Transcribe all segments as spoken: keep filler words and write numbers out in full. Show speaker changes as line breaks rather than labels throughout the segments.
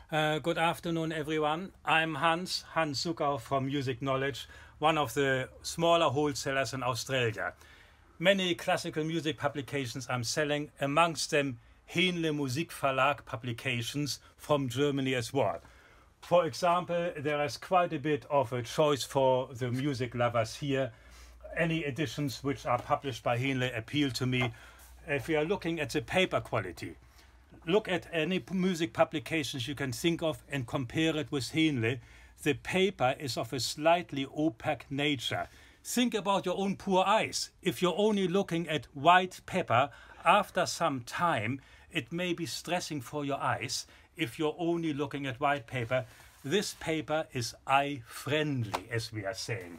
Uh, good afternoon, everyone. I'm Hans, Hans Suckau from Music Knowledge, one of the smaller wholesalers in Australia. Many classical music publications I'm selling, amongst them Henle Musikverlag publications from Germany as well. For example, there is quite a bit of a choice for the music lovers here. Any editions which are published by Henle appeal to me. If we are looking at the paper quality, look at any music publications you can think of and compare it with Henle. The paper is of a slightly opaque nature. Think about your own poor eyes. If you're only looking at white paper, after some time, it may be stressing for your eyes. If you're only looking at white paper, this paper is eye-friendly, as we are saying.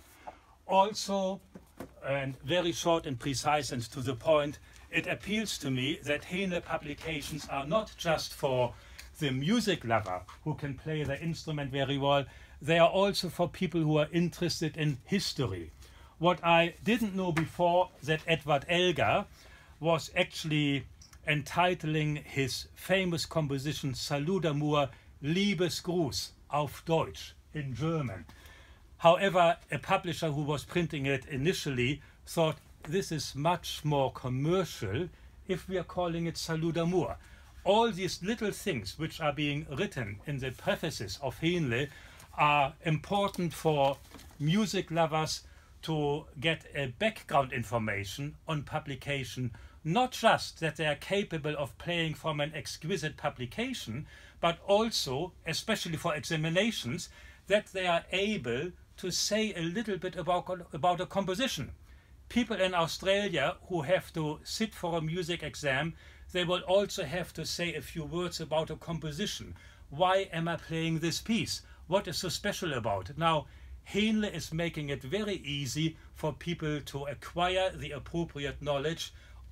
Also, and very short and precise and to the point, it appeals to me that Henle publications are not just for the music lover who can play the instrument very well, they are also for people who are interested in history. What I didn't know before, that Edward Elgar was actually entitling his famous composition Salut d'amour, Liebesgruß auf Deutsch, in German. However, a publisher who was printing it initially thought this is much more commercial if we are calling it Salut d'amour. All these little things which are being written in the prefaces of Henle are important for music lovers to get a background information on publication, not just that they are capable of playing from an exquisite publication, but also, especially for examinations, that they are able to say a little bit about, about a composition. People in Australia who have to sit for a music exam, they will also have to say a few words about a composition. Why am I playing this piece? What is so special about it? Now, Henle is making it very easy for people to acquire the appropriate knowledge,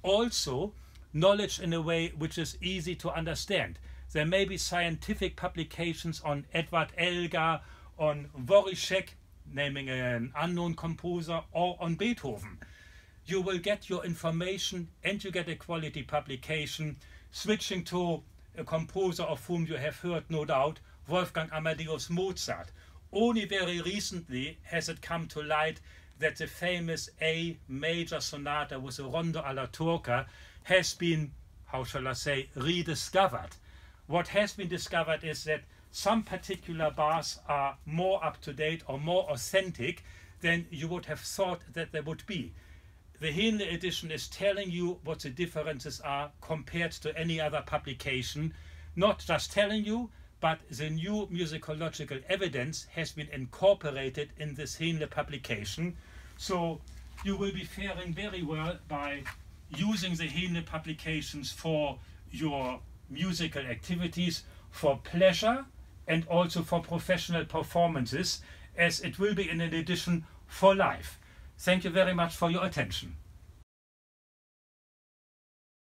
also knowledge in a way which is easy to understand. There may be scientific publications on Edward Elgar, on Dvořák, naming an unknown composer, or on Beethoven. You will get your information and you get a quality publication. Switching to a composer of whom you have heard, no doubt, Wolfgang Amadeus Mozart. Only very recently has it come to light that the famous A major sonata with a rondo alla turca has been, how shall I say, rediscovered. What has been discovered is that some particular bars are more up-to-date or more authentic than you would have thought that they would be. The Henle edition is telling you what the differences are compared to any other publication, not just telling you, but the new musicological evidence has been incorporated in this Henle publication. So you will be faring very well by using the Henle publications for your musical activities, for pleasure, and also for professional performances, as it will be in an edition for life. Thank you very much for your attention.